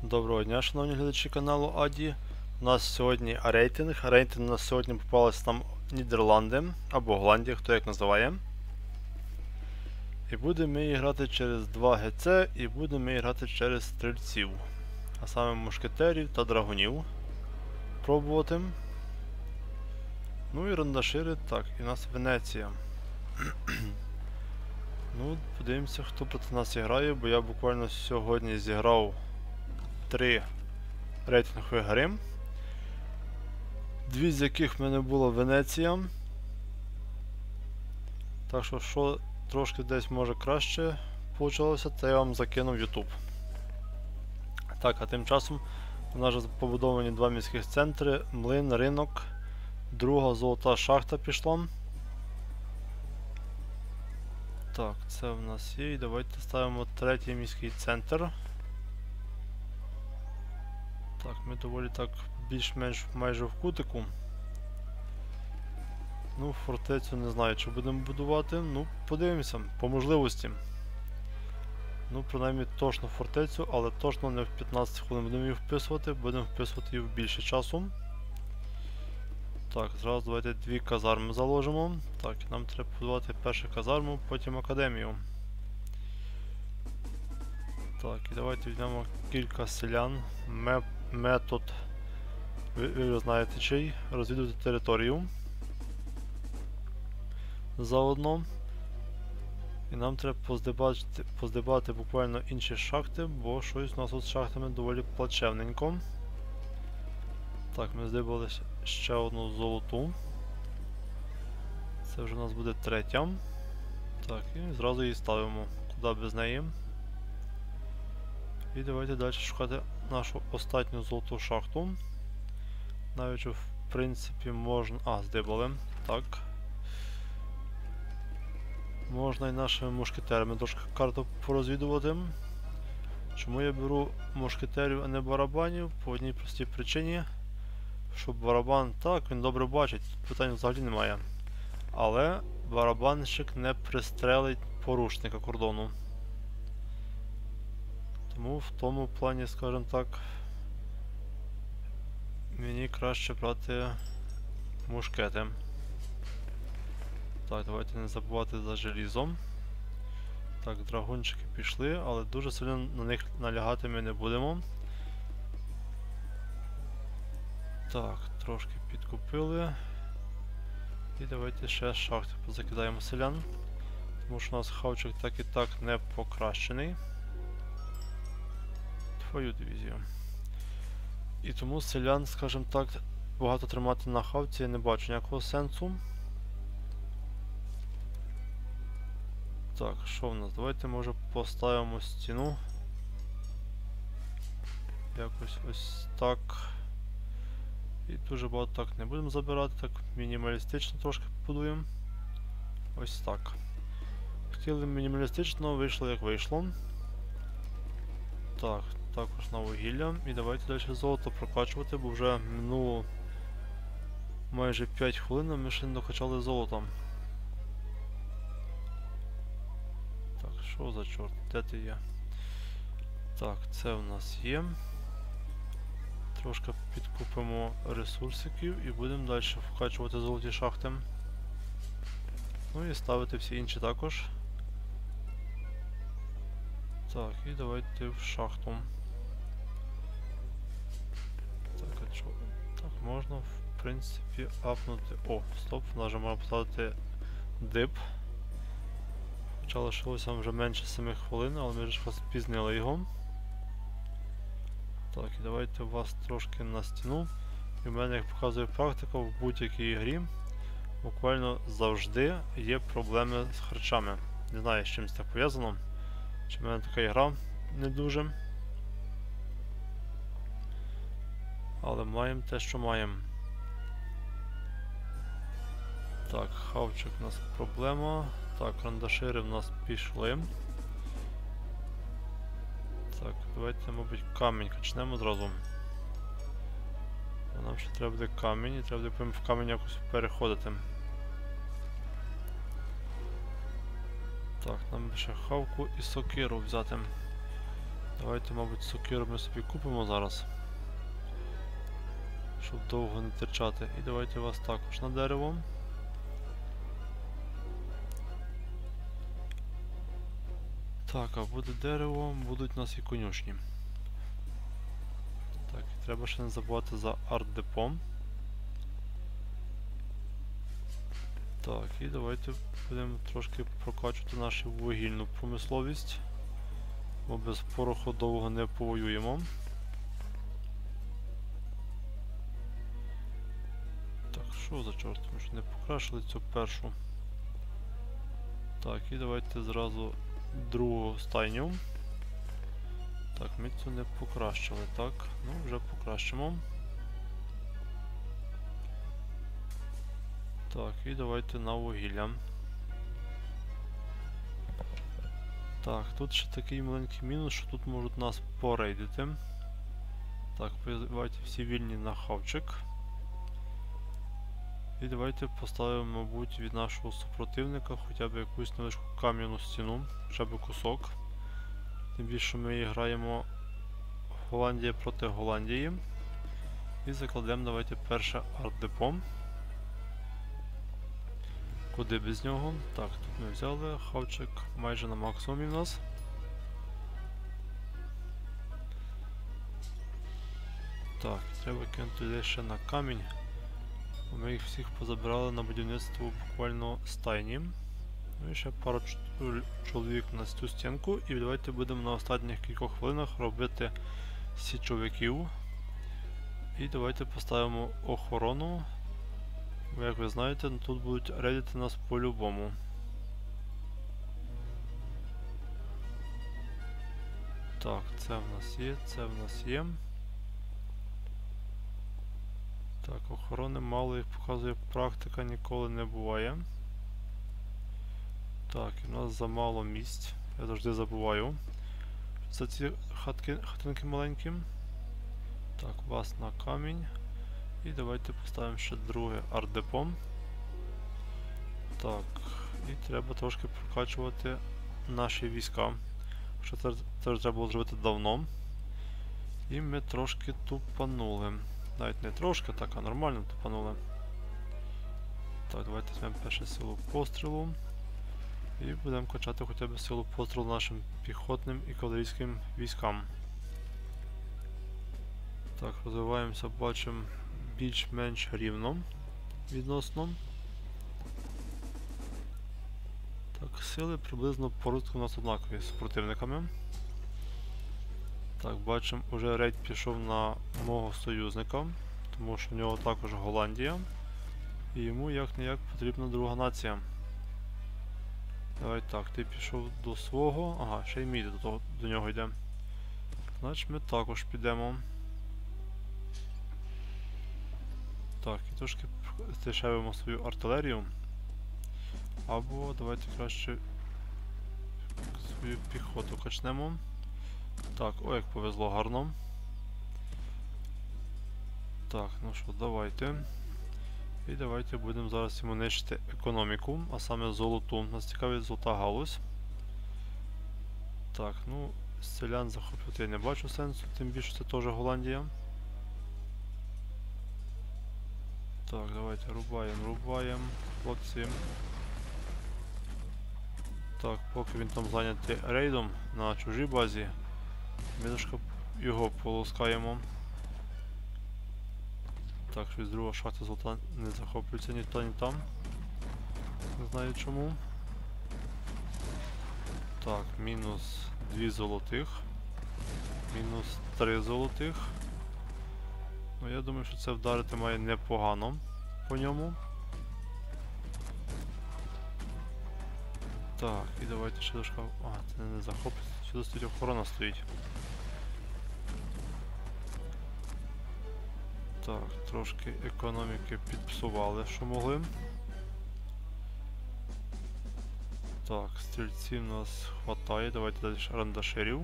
Доброго дня, шановні глядачі каналу Аді. У нас сьогодні рейтинг. Рейтинг у нас сьогодні попалися нам Нідерланди або Голландія, хто як називає. І будемо ми грати через 2 ГЦ і будемо ми грати через стрільців. А саме мушкетерів та драгунів. Пробувати. Ну і рандашири. Так, і у нас Венеція. Ну, подивимося, хто проти нас грає, бо я буквально сьогодні зіграв 3 рейтингові гри. 2 з яких в мене була Венеція. Так що трошки десь може краще вийшло, це я вам закинув в YouTube. Так, а тим часом у нас вже побудовані 2 міських центри, млин, ринок, друга золота шахта пішла. Так, це в нас є, і давайте ставимо 3-й міський центр. Так, ми доволі так більш-менш майже в кутику. Ну, фортецю не знаю, чи будемо будувати. Ну, подивимося, по можливості. Ну, принаймні точно фортецю, але точно не в 15 хвилин будемо її вписувати, будемо вписувати її в більше часу. Так, зразу давайте 2 казарми заложимо. Так, нам треба будувати першу казарму, потім академію. Так, і давайте візьмемо кілька селян. Метод, ви знаєте чий, розвідувати територію. Заодно. І нам треба поздебати буквально інші шахти, бо щось у нас тут з шахтами доволі плачевненько. Так, ми здибали ще одну золоту. Це вже у нас буде 3-я. Так, і зразу її ставимо, куди без неї. І давайте далі шукати нашу останню золоту шахту. Навіть в принципі можна... здибали. Так. Можна і нашими мушкетерами трошки карту порозвідувати. Чому я беру мушкетерів, а не барабанів? По одній простій причині. Що барабан, так, він добре бачить, питань взагалі немає. Але барабанщик не пристрелить порушника кордону. Тому в тому плані, скажімо так, мені краще брати мушкети. Так, давайте не забувати за желізом. Так, драгунчики пішли, але дуже сильно на них налягати ми не будемо. Так, трошки підкупили. І давайте ще шахти позакидаємо селян. Тому що у нас хавчик так і так не покращений. Твою дивізію. І тому селян, скажімо так, багато тримати на хавці я не бачу ніякого сенсу. Так, що в нас? Давайте може поставимо стіну. Якось ось так. І дуже багато так не будемо забирати, так мінімалістично трошки побудуємо. Ось так. Хотіли мінімалістично, вийшло як вийшло. Так, також на вугілля. І давайте далі золото прокачувати, бо вже минуло майже 5 хвилин, а ми ще не докачали золото. Так, що за чорт? Де ти є? Так, це в нас є. Трошки підкупимо ресурсиків і будемо далі вкачувати золоті шахти. Ну і ставити всі інші також. Так, і давайте в шахту. Так, а чого? Так, можна в принципі апнути. О, стоп, в нас вже можна поставити дип. Хоча лишилося вже менше 7 хвилин, але ми вже спізнили його. Так, і давайте вас трошки на стіну. І в мене, як показує практика, в будь-якій грі буквально завжди є проблеми з харчами. Не знаю, з чим це так пов'язано. Чи в мене така гра не дуже. Але маємо те, що маємо. Так, хавчик у нас проблема. Так, рандашири в нас пішли. Так, давайте, мабуть, камінь качнемо зразу. Нам ще треба буде камінь, і треба буде в камінь якось переходити. Так, нам ще хавку і сокиру взяти. Давайте, мабуть, сокиру ми собі купимо зараз. Щоб довго не терчати. І давайте вас також на дерево. Так, а буде дерево, будуть у нас і конюшні. Так, і треба ще не забувати за арт-депо. Так, і давайте будемо трошки прокачувати нашу вугільну промисловість. Бо без пороху довго не повоюємо. Так, що за чорт? Ми ж не покращили цю першу. Так, і давайте зразу другу стайню. Так, ми цю не покращили, так. Ну, вже покращимо. Так, і давайте на вугілля. Так, тут ще такий маленький мінус, що тут можуть нас порейдити. Так, давайте всі вільні на хавчик. І давайте поставимо, мабуть, від нашого супротивника хоча б якусь невеличку кам'яну стіну, хоча б кусок. Тим більше ми граємо Голландія проти Голландії. І закладемо давайте перше арт-депо. Куди без нього? Так, тут ми взяли, хавчик майже на максимумі в нас. Так, треба кинути ще на камінь. Ми їх всіх позабирали на будівництво буквально стайні. Ну і ще пару чоловік на цю стінку. І давайте будемо на останніх кількох хвилинах робити січовиків. І давайте поставимо охорону. Бо, як ви знаєте, тут будуть рейдити нас по-любому. Так, це в нас є, це в нас є. Так, охорони мало, як показує практика, ніколи не буває. Так, і в нас замало місць. Я завжди забуваю за ці хатинки маленькі. Так, вас на камінь. І давайте поставимо ще друге арт-депо. Так, і треба трошки прокачувати наші війська. Що це треба було зробити давно. І ми трошки тупанули. Навіть не трошки, так, а нормально тупанули. Так, давайте візьмемо першу силу пострілу. І будемо качати хоча б силу пострілу нашим піхотним і кавалерійським військам. Так, розвиваємося, бачимо більш-менш рівно відносно. Так, сили приблизно по розвитку у нас однакові з противниками. Так, бачимо, уже рейд пішов на мого союзника, тому що в нього також Голландія. І йому як-не-як потрібна друга нація. Давай так, ти пішов до свого. Ага, ще й мій до нього йде. Значить ми також підемо. Так, і трошки здешевимо свою артилерію. Або давайте краще свою піхоту качнемо. Так, о, як повезло гарно. Так, ну що, давайте. І давайте будемо зараз йому нищити економіку, а саме золоту. Нас цікавить золота галузь. Так, ну, селян захоплювати я не бачу сенсу, тим більше це теж Голландія. Так, давайте рубаємо, хлопці. Так, поки він там зайнятий рейдом на чужій базі, ми трошки його полоскаємо. Так, щось друга шахта золота не захоплюється ні то, ні там. Не знаю чому. Так, мінус 2 золотих. Мінус 3 золотих. Ну, я думаю, що це вдарити має непогано по ньому. Так, і давайте ще трошки... А, це не захоплюється, сюди стоїть охорона стоїть. Так, трошки економіки підпсували, що могли. Так, стрільців у нас хватає, давайте далі рандашерів.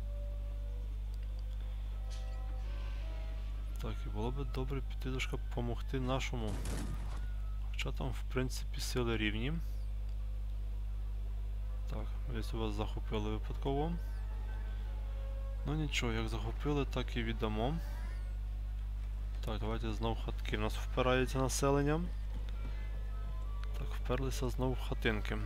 Так, і було б добре піти трошки допомогти нашому. Хоча там в принципі сили рівні. Так, ми вас захопили випадково. Ну нічого, як захопили, так і віддамо. Так, давайте знову хатки. У нас впирається населення. Так, вперлися знову в хатинки.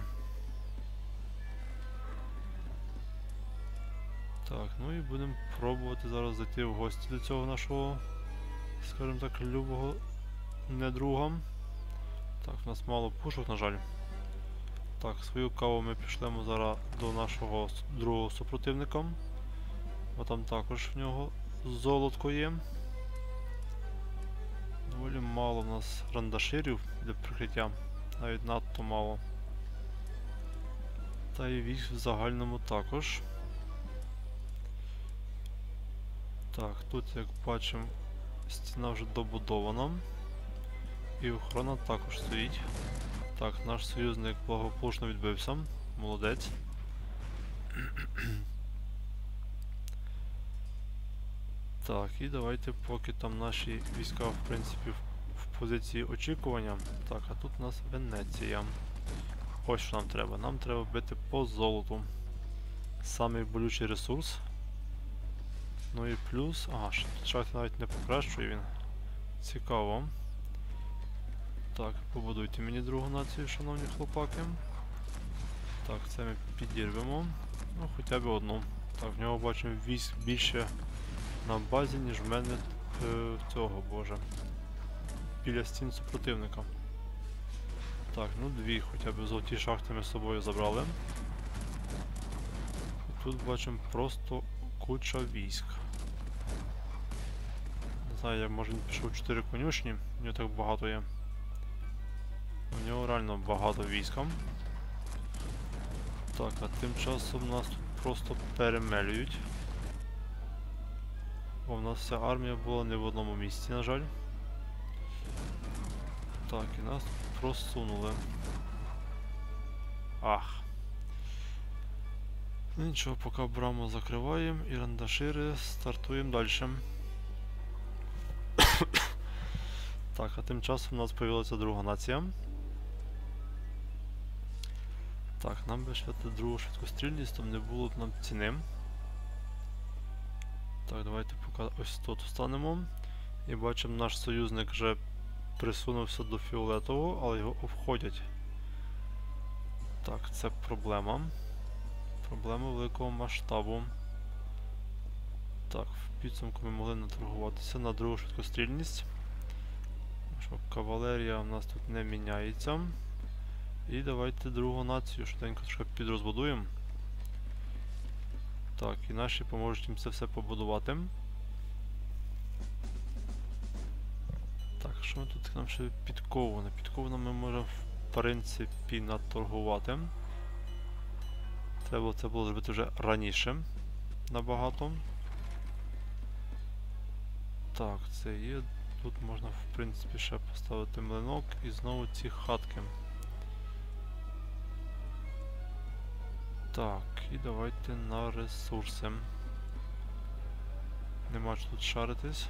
Так, ну і будемо пробувати зараз зайти в гості до цього нашого, скажімо так, любого недруга. Так, у нас мало пушок, на жаль. Так, свою каву ми пішлемо зараз до нашого другого супротивника. Бо там також в нього золотко є. Доволі мало в нас рандаширів для прикриття. Навіть надто мало. Та і військ в загальному також. Так, тут, як бачимо, стіна вже добудована. І охорона також стоїть. Так, наш союзник благополучно відбився. Молодець. Так, і давайте, поки там наші війська, в принципі, в позиції очікування. Так, а тут у нас Венеція. Ось що нам треба. Нам треба бити по золоту. Самий болючий ресурс. Ну і плюс... Ага, шахти навіть не покращує він. Цікаво. Так, побудуйте мені другу націю, шановні хлопаки. Так, це ми підірвемо. Ну, хоча б одну. Так, в нього бачимо військ більше на базі, ніж в мене цього, боже. Біля стін супротивника. Так, ну дві хоча б золоті шахти ми з собою забрали. І тут бачимо просто куча військ. Не знаю, як може він пішов 4 конюшні, у нього так багато є. У нього реально багато війська. Так, а тим часом нас тут просто перемелюють. Бо в нас вся армія була не в одному місці, на жаль. Так, і нас тут просунули. Ах. Ну нічого, поки браму закриваємо і рандашири стартуємо далі. Так, а тим часом у нас з'явилася друга нація. Так, нам би ще другу швидкострільність, там не було б нам ціни. Так, давайте поки ось тут встанемо. І бачимо, наш союзник вже присунувся до фіолетового, але його обходять. Так, це проблема. Проблема великого масштабу. Так, в підсумку ми могли наторгуватися на другу швидкострільність. Що кавалерія у нас тут не міняється. І давайте другу націю швиденько трошки підрозбудуємо. Так, і наші поможуть їм це все побудувати. Так, що ми тут нам ще підкову? На підкову ми можемо в принципі наторгувати. Треба це було зробити вже раніше. Набагато. Так, це є. Тут можна в принципі ще поставити млинок і знову ці хатки. Так, і давайте на ресурси. Нема що тут шаритись.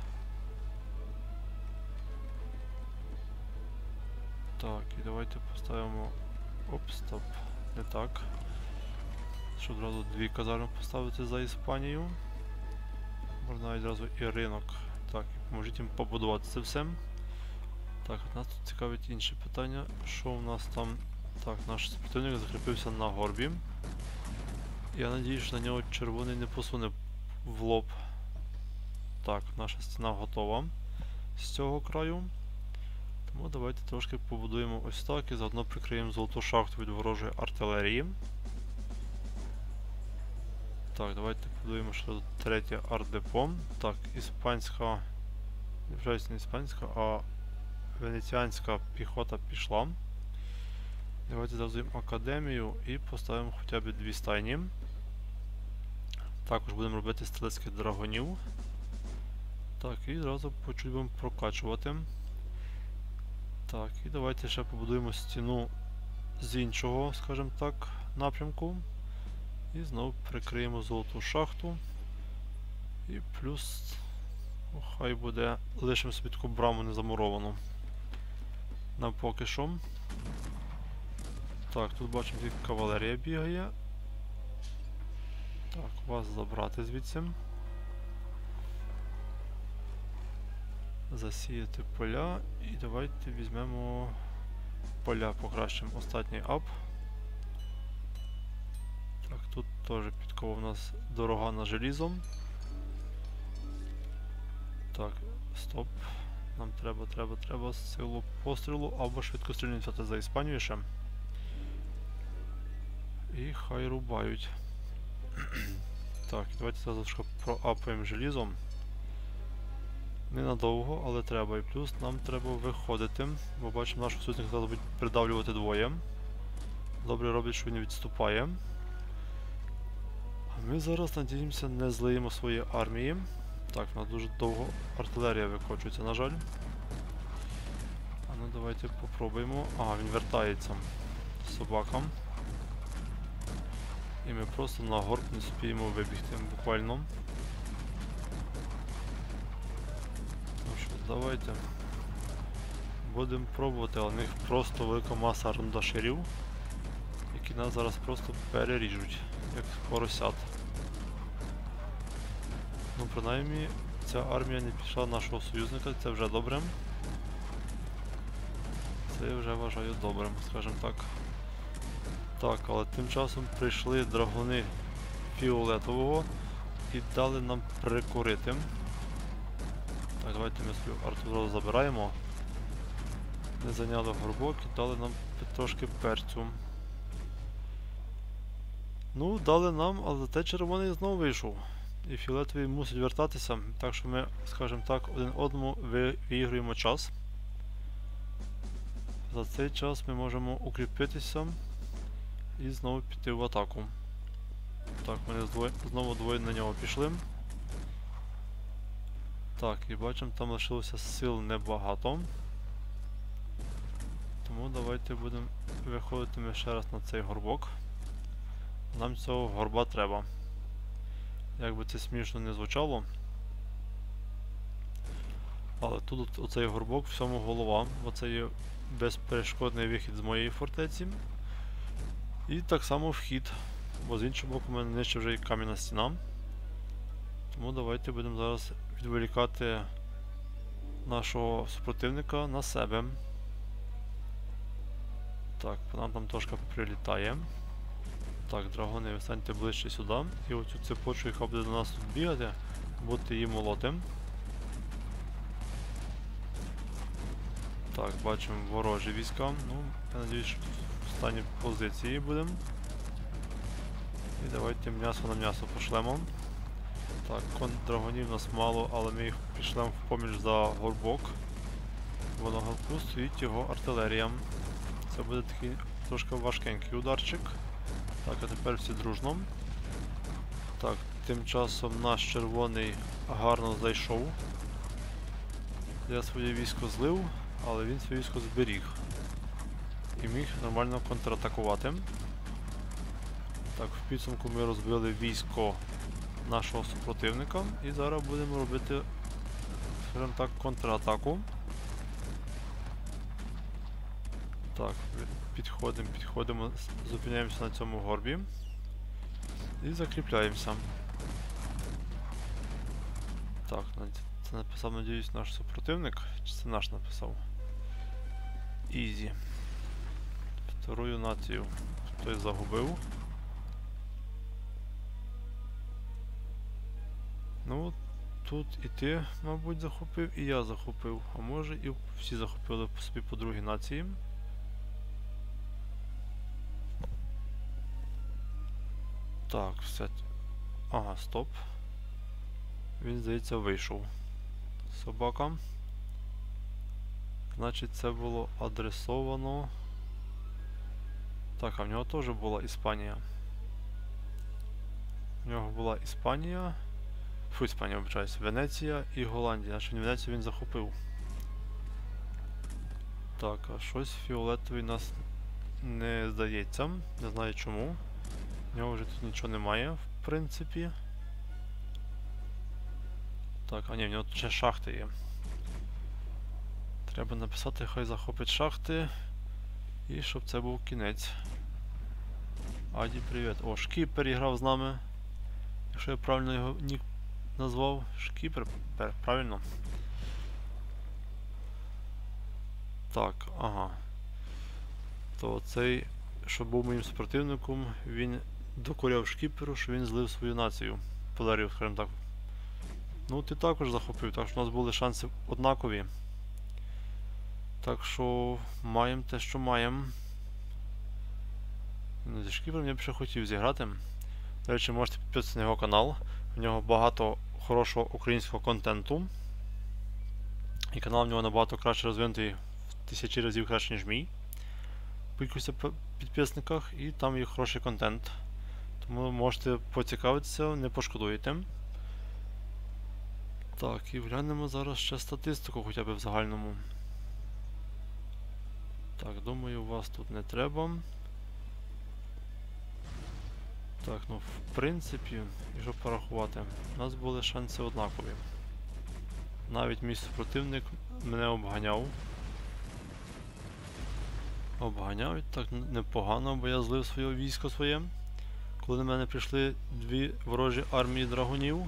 Так, і давайте поставимо... Оп, стоп. Не так. Щоб одразу дві казарми поставити за Іспанію. Можна відразу і ринок. Так, і поможіть їм побудувати це все. Так, от нас тут цікавить інше питання. Що у нас там... Так, наш супротивник закріпився на горбі. Я надіюсь, що на нього червоний не посуне в лоб. Так, наша стіна готова з цього краю. Тому давайте трошки побудуємо ось так і заодно прикриємо золоту шахту від ворожої артилерії. Так, давайте побудуємо ще тут третє ардепо. Так, іспанська... Не іспанська, а венеціанська піхота пішла. Давайте завзуємо академію і поставимо хоча б 2 стайні. Також будемо робити стрілецьких драгонів. Так, і одразу почуть будемо прокачувати. Так, і давайте ще побудуємо стіну з іншого, скажімо так, напрямку. І знову прикриємо золоту шахту. І плюс, хай буде, лишимо собі таку браму незамуровану. Нам поки що. Так, тут бачимо, як кавалерія бігає. Так, вас забрати звідси. Засіяти поля. І давайте візьмемо поля, покращимо останній ап. Так, тут теж підкова у нас дорога на желізом. Так, стоп. Нам треба силу пострілу або швидкострільність взяти за Іспанію ще. І хай рубають. Так, давайте зараз проапаємо желізом. Ненадовго, але треба. І плюс нам треба виходити, бо бачимо, наш союзник зараз буде придавлювати двоє. Добре робить, що він відступає. А ми зараз, надіємося, не злиємо свої армії. Так, у нас дуже довго артилерія викочується, на жаль. А ну давайте попробуємо. Ага, він вертається з собакам. І ми просто на горб не спіємо вибігти буквально. Ну що, давайте. Будемо пробувати, але в них просто велика маса рундаширів, які нас зараз просто переріжуть, як поросят. Ну, принаймні, ця армія не пішла нашого союзника, це вже добре. Це я вже вважаю добрим, скажімо так. Так, але тим часом прийшли драгуни фіолетового і дали нам прикурити. Так, давайте ми свою артилерію забираємо. Не зайняли горбок і дали нам трошки перцю. Ну, дали нам, але зате червоний знову вийшов. І фіолетовий мусить вертатися, так що ми, скажімо так, один одному виігруємо час. За цей час ми можемо укріпитися і знову піти в атаку. Так, вони знову двоє на нього пішли. Так, і бачимо, там лишилося сил небагато. Тому давайте будемо виходити ми ще раз на цей горбок. Нам цього горба треба. Як би це смішно не звучало. Але тут оцей горбок, всьому голова. Оце є безперешкодний вихід з моєї фортеці. І так само вхід. Бо з іншого боку в мене нижче вже і кам'яна стіна. Тому давайте будемо зараз відволікати нашого супротивника на себе. Так, по нам там трошки прилітає. Так, драгони, ви станьте ближче сюди. І оцю цепочку, яка буде до нас тут бігати, будете її молоти. Так, бачимо ворожі війська. Ну, я надіюсь, що тут в стані позиції будемо. І давайте м'ясо на м'ясо пошлемо. Так, драгонів у нас мало, але ми їх пішлемо в поміч за горбок. Бо на горбку стоїть його артилерія. Це буде такий трошки важкенький ударчик. Так, а тепер всі дружно. Так, тим часом наш червоний гарно зайшов. Я своє військо злив, але він своє військо зберіг. І міг нормально контратакувати. Так, в підсумку ми розбили військо нашого супротивника. І зараз будемо робити, скажімо так, контратаку. Так, підходимо, зупиняємося на цьому горбі і закріпляємося. Так, це написав, надіюсь, наш супротивник, чи це наш написав? Ізі. Вторую націю хтось загубив. Ну, тут і ти, мабуть, захопив, і я захопив, а може і всі захопили собі по другій нації. Так, все. Ага, стоп. Він, здається, вийшов. Собака. Значить, це було адресовано. Так, а в нього теж була Іспанія. В нього була Іспанія. Фу, Іспанія, вибачаюсь. Венеція і Голландія. Значить, Венецію він захопив. Так, а щось фіолетовий нас не здається. Не знаю чому. В нього вже тут нічого немає, в принципі. Так, а ні, в нього тут ще шахти є. Треба написати, хай захопить шахти. І щоб це був кінець. Аді, привіт. О, Шкіпер іграв з нами. Якщо я правильно його нік назвав. Шкіпер, правильно. Так, ага. То цей, що був моїм супротивником, він докоряв шкіперу, що він злив свою націю. Подарив, скажімо так. Ну, ти також захопив, так що у нас були шанси однакові. Так що маємо те, що маємо. Ну, зі шкіпером я б ще хотів зіграти. До речі, можете підписатися на його канал. В нього багато хорошого українського контенту. І канал в нього набагато краще розвинутий, в 1000 разів краще, ніж мій. По кількості підписниках, і там є хороший контент. Тому можете поцікавитися, не пошкодуєте. Так, і глянемо зараз ще статистику хоча б в загальному. Так, думаю, вас тут не треба. Так, ну в принципі, якщо порахувати, у нас були шанси однакові. Навіть мій супротивник мене обганяв. Обганяють так непогано, бо я злив своє військо своє. Коли на мене прийшли дві ворожі армії драгунів.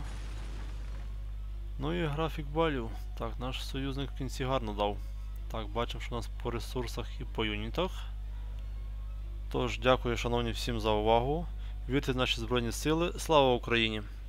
Ну і графік балів. Так, наш союзник в кінці гарно дав. Так, бачимо, що у нас по ресурсах і по юнітах. Тож, дякую, шановні, всім за увагу. Вірте в наші Збройні Сили. Слава Україні!